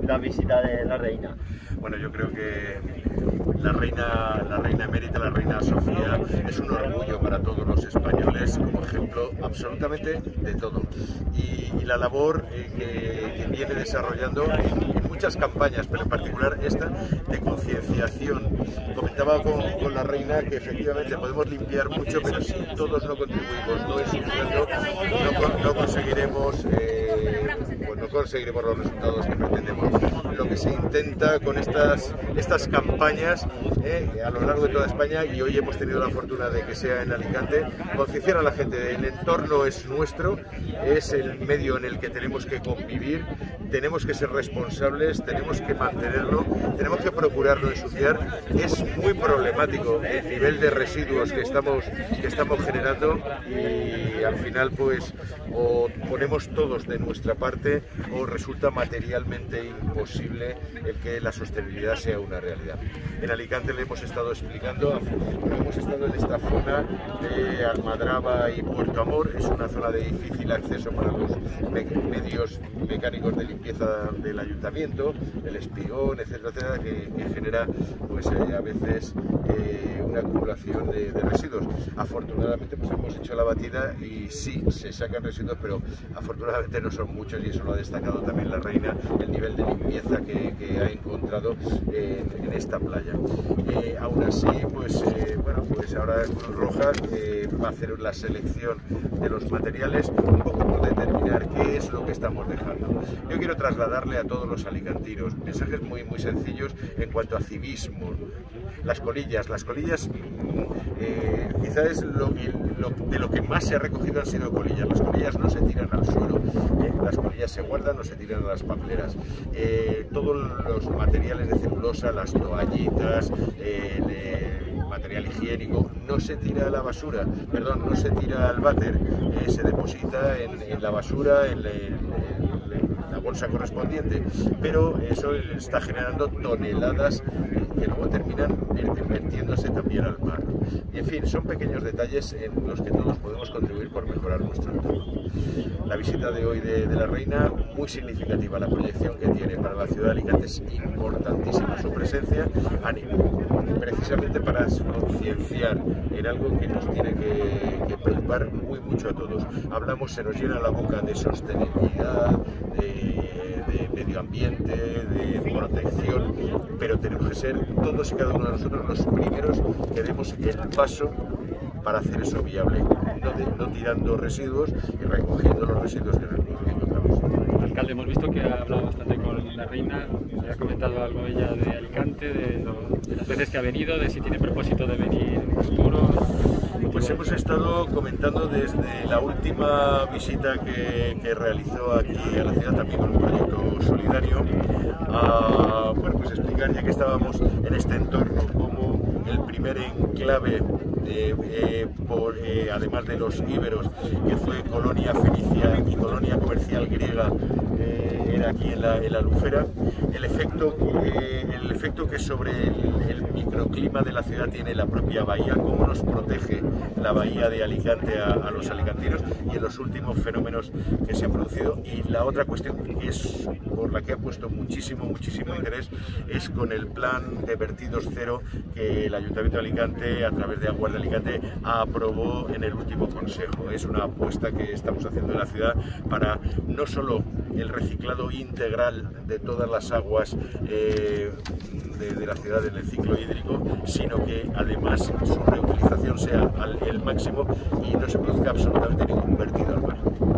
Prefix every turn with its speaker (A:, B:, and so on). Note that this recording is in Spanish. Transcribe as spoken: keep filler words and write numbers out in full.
A: la visita de la reina?
B: Bueno, yo creo que la reina, la reina emérita, la reina Sofía, es un orgullo para todos los españoles, como ejemplo absolutamente de todo. Y, y la labor eh, que, que viene desarrollando en, en muchas campañas, pero en particular esta de concienciación. Comentaba con, con la reina que efectivamente podemos limpiar mucho, pero si todos no contribuimos, no ensuciando, no, no conseguiremos eh, pues no conseguiremos los resultados que pretendemos. Lo que se intenta con estas, estas campañas eh, a lo largo de toda España, y hoy hemos tenido la fortuna de que sea en Alicante, concienciar a la gente. El entorno es nuestro, es el medio en el que tenemos que convivir, tenemos que ser responsables, tenemos que mantenerlo, tenemos que procurar no ensuciar. Es muy problemático el nivel de residuos que estamos, que estamos generando, y al final pues o ponemos todos de nuestra parte o resulta materialmente imposible el que la sostenibilidad sea una realidad. En Alicante le hemos estado explicando, hemos estado en esta zona de Almadraba y Puerto Amor. Es una zona de difícil acceso para los me medios mecánicos de limpieza del ayuntamiento, el espigón, etcétera, etcétera, que, que genera pues eh, a veces eh, una acumulación de, de residuos. Afortunadamente pues hemos hecho la batida y sí, se sacan residuos, pero afortunadamente no son muchos, y eso lo ha destacado también la reina, el nivel de limpieza que, que ha encontrado en, en esta playa. Eh, aún así, pues eh, bueno, pues ahora Cruz Roja eh, va a hacer la selección de los materiales, un poco por determinar qué es lo que estamos dejando. Yo quiero trasladarle a todos los alicantinos mensajes muy muy sencillos en cuanto a civismo. Las colillas, las colillas eh, quizás es lo, lo, de lo que más se ha recogido han sido colillas. Las colillas no se tiran al suelo, eh, las colillas se guardan, no se tiran a las papeleras. Eh, todos los materiales de celulosa, las toallitas, eh, el material higiénico, no se tira a la basura, perdón, no se tira al váter, eh, se deposita en, en la basura, en, en, en la bolsa correspondiente, pero eso está generando toneladas que luego terminan vertiéndose también al mar. Y en fin, son pequeños detalles en los que todos podemos contribuir por mejorar nuestro entorno. La visita de hoy de, de la reina, muy significativa, la proyección que tiene para la ciudad de Alicante es importantísima, su presencia ánimo, precisamente para concienciar en algo que nos tiene que, que preocupar muy mucho a todos. Hablamos, se nos llena la boca de sostenibilidad, de, de medio ambiente, de protección, pero tenemos que ser todos y cada uno de nosotros los primeros que demos el paso para hacer eso viable, no, de, no tirando residuos y recogiendo los residuos que encontramos.
C: Alcalde, hemos visto que ha hablado bastante con la reina, ha comentado algo ella de Alicante, de, lo, de las veces que ha venido, de si tiene propósito de venir en el futuro.
B: Pues hemos estado comentando desde la última visita que, que realizó aquí a la ciudad, también con un proyecto solidario, a bueno, pues explicar, ya que estábamos en este entorno, como el primer enclave, eh, eh, por, eh, además de los íberos, que fue colonia fenicia y colonia comercial griega, eh, era aquí en la, en la Albufera, el efecto, eh, el efecto que sobre el, el microclima de la ciudad tiene la propia bahía, cómo nos protege la bahía de Alicante a, a los alicantinos, y en los últimos fenómenos que se han producido. Y la otra cuestión que es por la que ha puesto muchísimo, muchísimo interés es con el plan de vertidos cero que el Ayuntamiento de Alicante, a través de Aguas de Alicante, aprobó en el último consejo. Es una apuesta que estamos haciendo en la ciudad para no solo el reciclado integral de todas las aguas eh, de, de la ciudad en el ciclo hídrico, sino que además su reutilización sea al, el máximo y no se produzca absolutamente ningún vertido al mar.